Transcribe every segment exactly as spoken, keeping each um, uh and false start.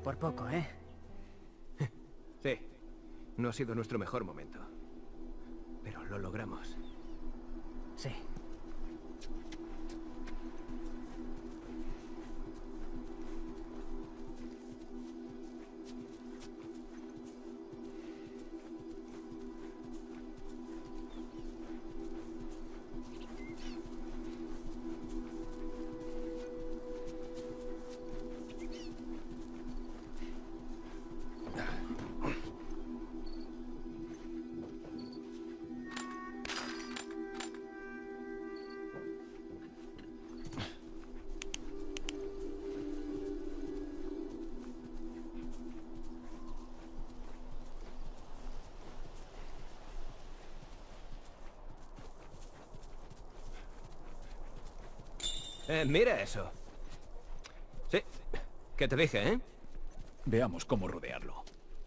sido por poco, ¿eh? Sí, no ha sido nuestro mejor momento. Pero lo logramos. Sí. Eh, mira eso. Sí. ¿Qué te dije, eh? Veamos cómo rodearlo.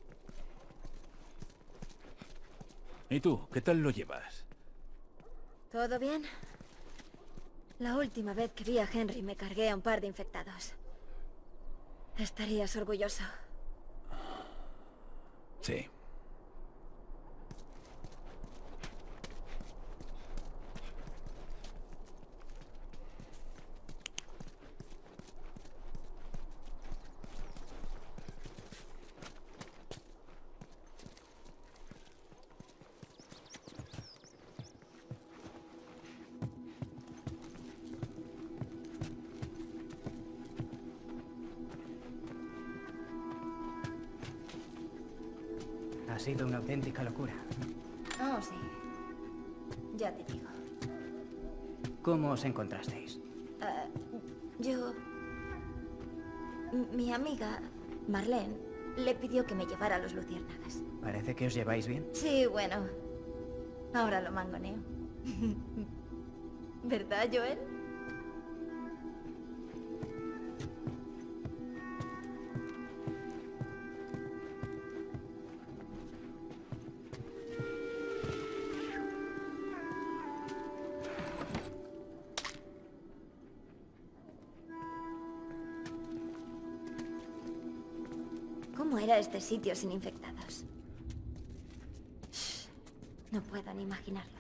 ¿Y tú? ¿Qué tal lo llevas? ¿Todo bien? La última vez que vi a Henry me cargué a un par de infectados. Estarías orgulloso. Sí. Ha sido una auténtica locura. Oh, sí. Ya te digo. ¿Cómo os encontrasteis? Ah, yo... M- Mi amiga, Marlene, le pidió que me llevara a los luciérnagas. Parece que os lleváis bien. Sí, bueno. Ahora lo mangoneo. ¿Verdad, Joel? ¿Cómo era este sitio sin infectados? Shh, no puedo ni imaginarlo.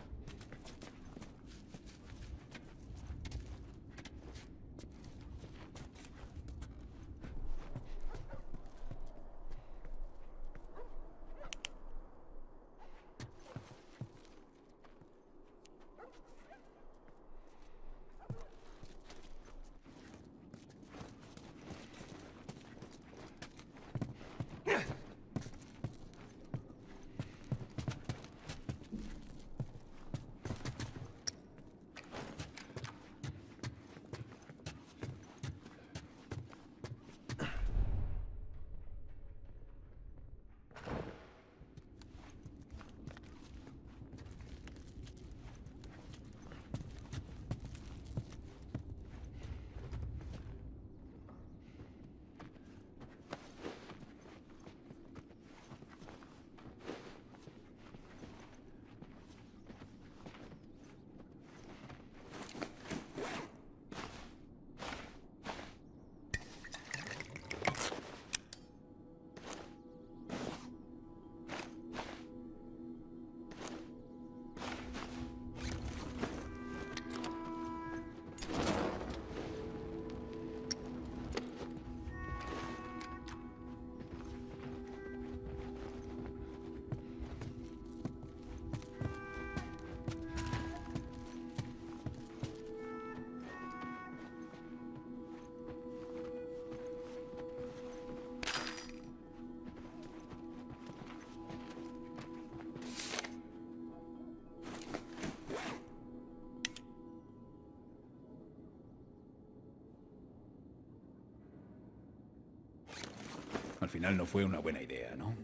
Al final no fue una buena idea, ¿no?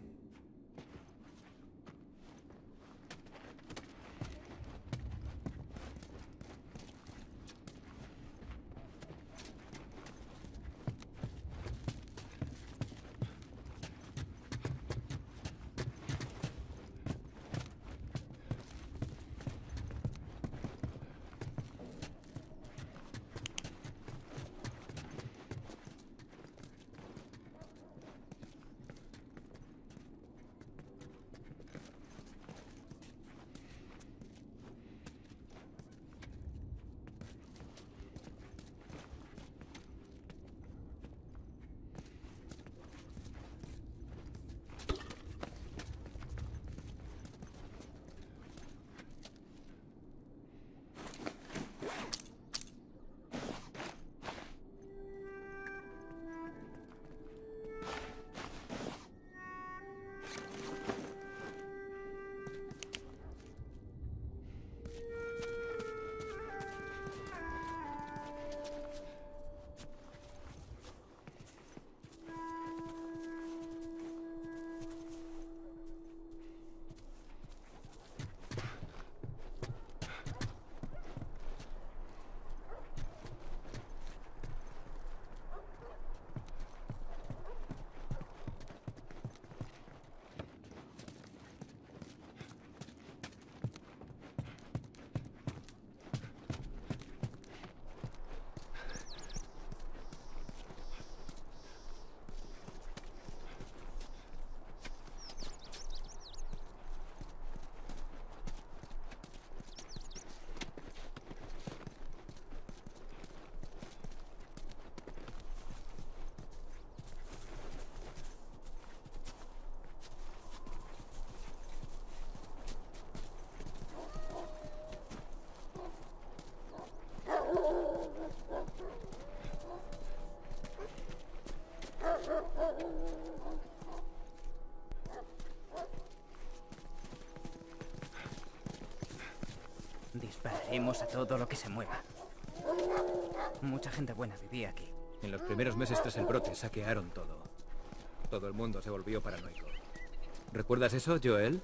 Dispararemos a todo lo que se mueva. Mucha gente buena vivía aquí. En los primeros meses tras el brote saquearon todo. Todo el mundo se volvió paranoico. ¿Recuerdas eso, Joel?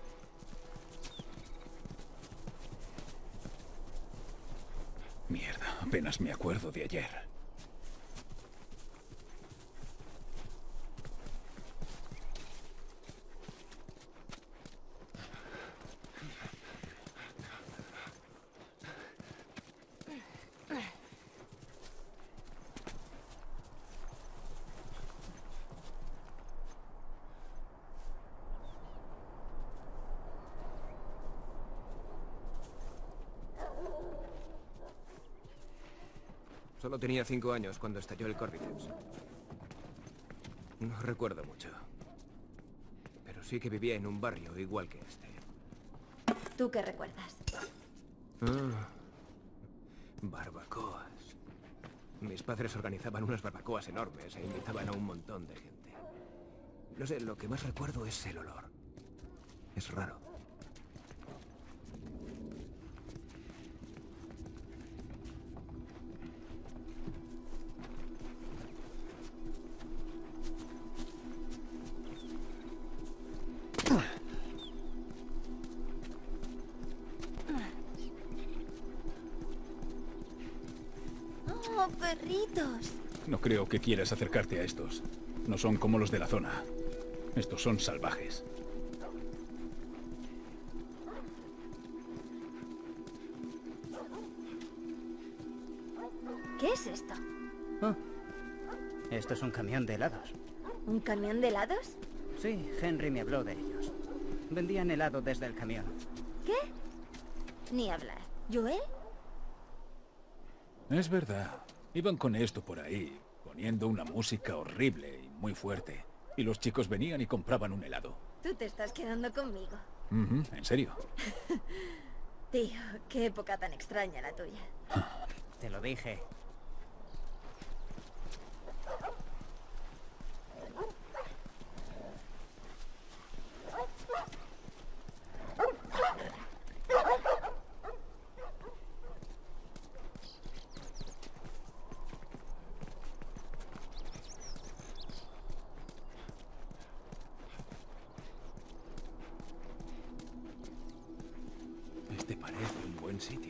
Mierda, apenas me acuerdo de ayer. Solo tenía cinco años cuando estalló el Cordyceps. No recuerdo mucho. Pero sí que vivía en un barrio igual que este. ¿Tú qué recuerdas? Ah, barbacoas. Mis padres organizaban unas barbacoas enormes e invitaban a un montón de gente. No sé, lo que más recuerdo es el olor. Es raro. ¡Oh, perritos! No creo que quieras acercarte a estos. No son como los de la zona. Estos son salvajes. ¿Qué es esto? Oh, esto es un camión de helados. ¿Un camión de helados? Sí, Henry me habló de ellos. Vendían helado desde el camión. ¿Qué? Ni hablar. ¿Joel? Es verdad. Iban con esto por ahí, poniendo una música horrible y muy fuerte. Y los chicos venían y compraban un helado. Tú te estás quedando conmigo. Ujú, ¿en serio? Tío, qué época tan extraña la tuya. Te lo dije. Este parece un buen sitio.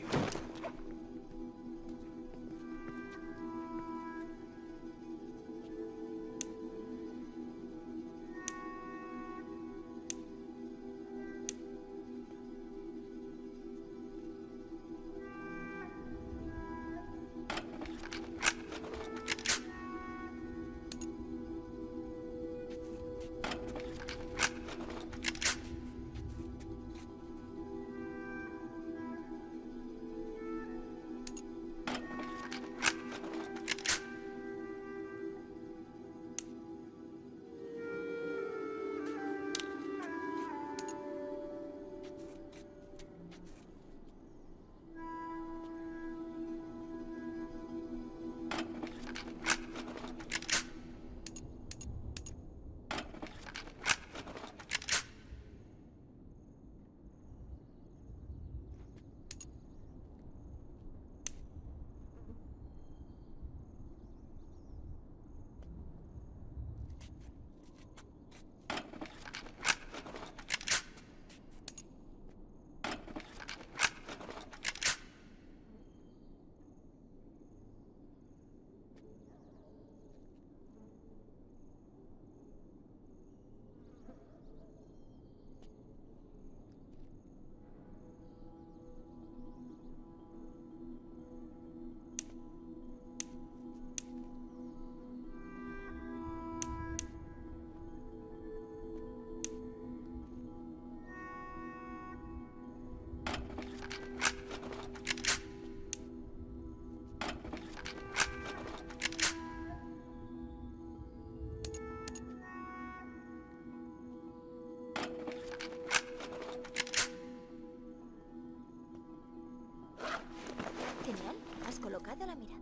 colocado la mira.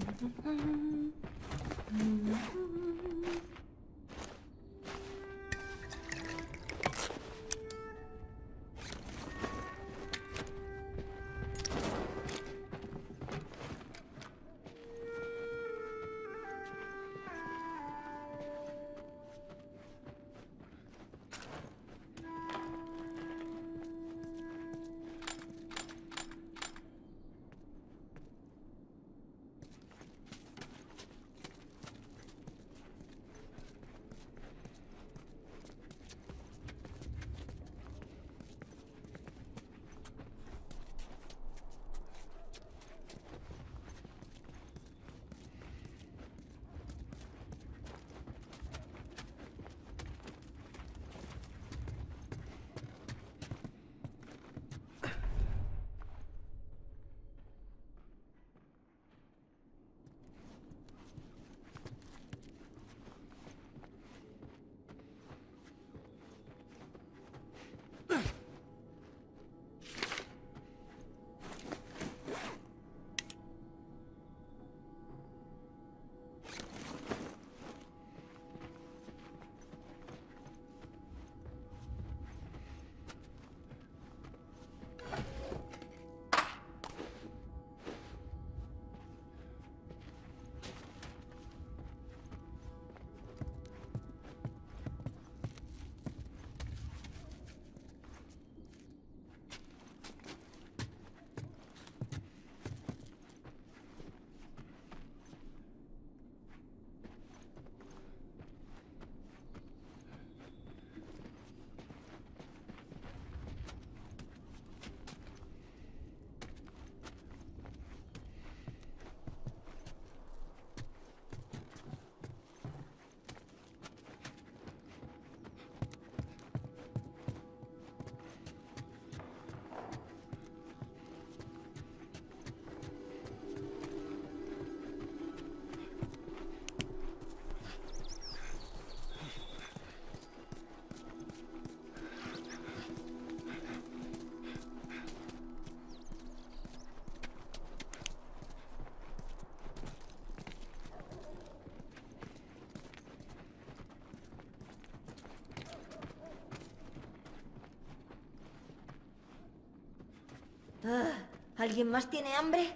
Ah, ¿alguien más tiene hambre?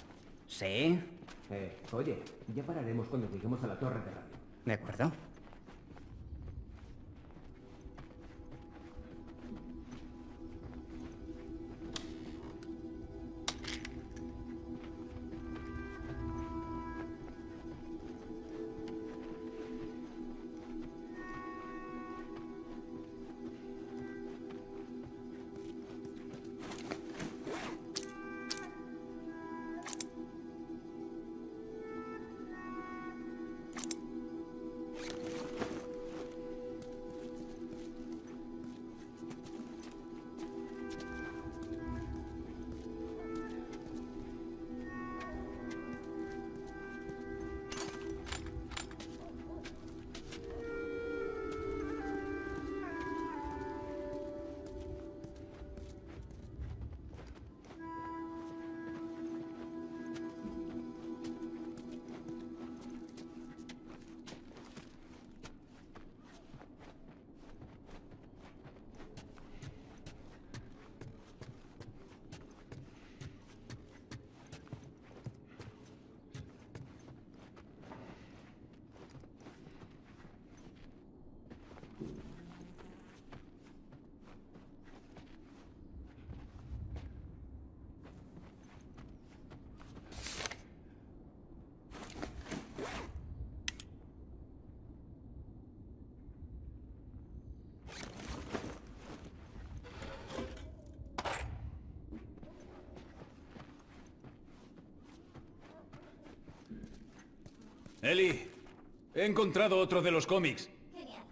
Sí. Eh, oye, ya pararemos cuando lleguemos a la torre de radio. De acuerdo. Ellie, he encontrado otro de los cómics. Genial.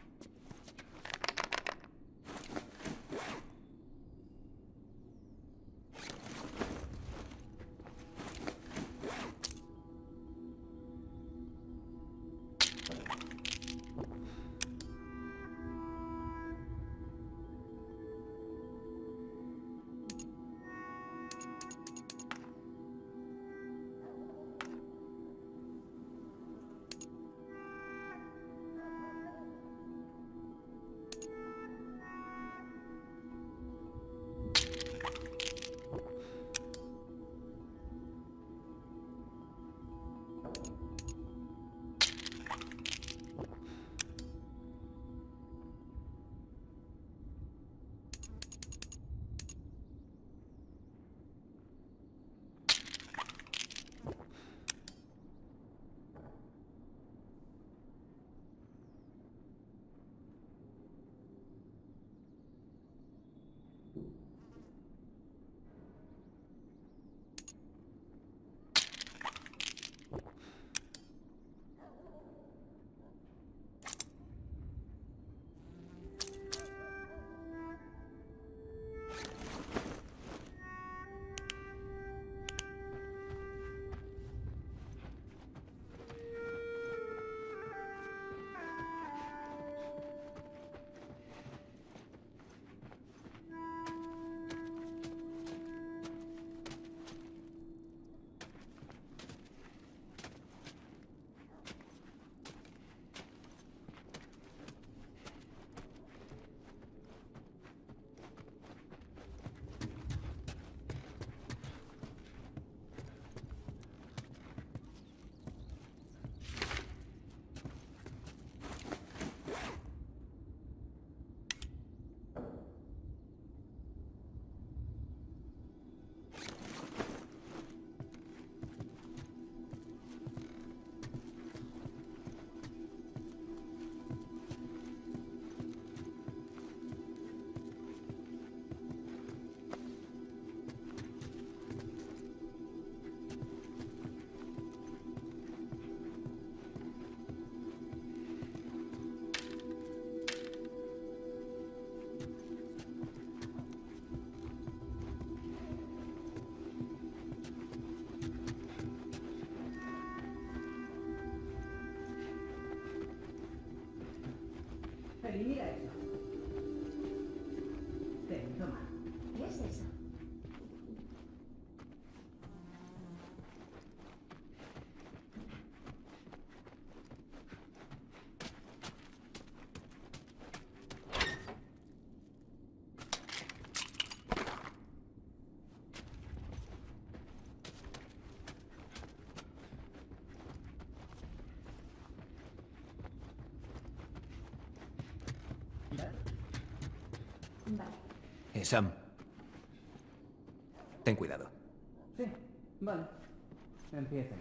Eli, mira eso. Ten, toma. ¿Qué es eso? Vale. Eh, Sam. Ten cuidado. Sí, vale. Empiecen.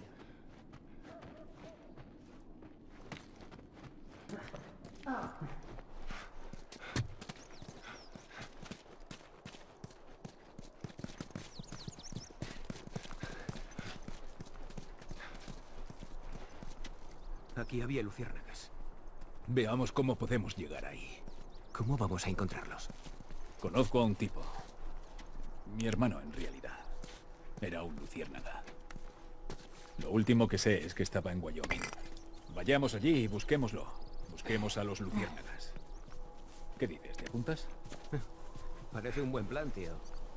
Aquí había luciérnagas. Veamos cómo podemos llegar ahí. ¿Cómo vamos a encontrarlos? Conozco a un tipo. Mi hermano, en realidad. Era un luciérnaga. Lo último que sé es que estaba en Wyoming. Vayamos allí y busquémoslo. Busquemos a los luciérnagas. ¿Qué dices? ¿Te apuntas? Parece un buen plan, tío.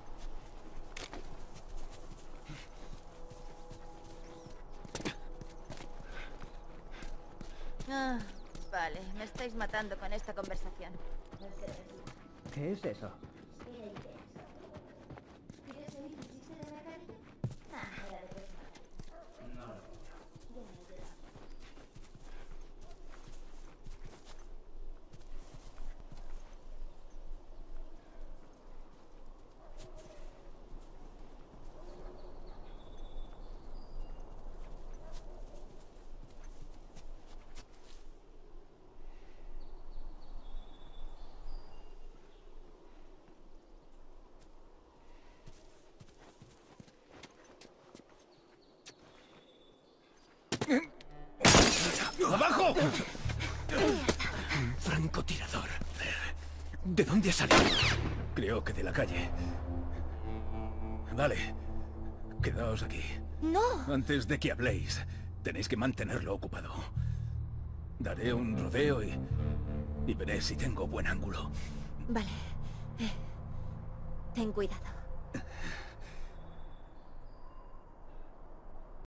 Ah, vale, me estáis matando con esta conversación. ¿Qué es eso? ¿Quieres oír un chiste de mercadillo? Ah, era de persona. No lo ¡Abajo! Un francotirador. ¿De dónde ha salido? Creo que de la calle. Vale. Quedaos aquí. ¡No! Antes de que habléis, tenéis que mantenerlo ocupado. Daré un rodeo y... y veré si tengo buen ángulo. Vale. Eh, ten cuidado.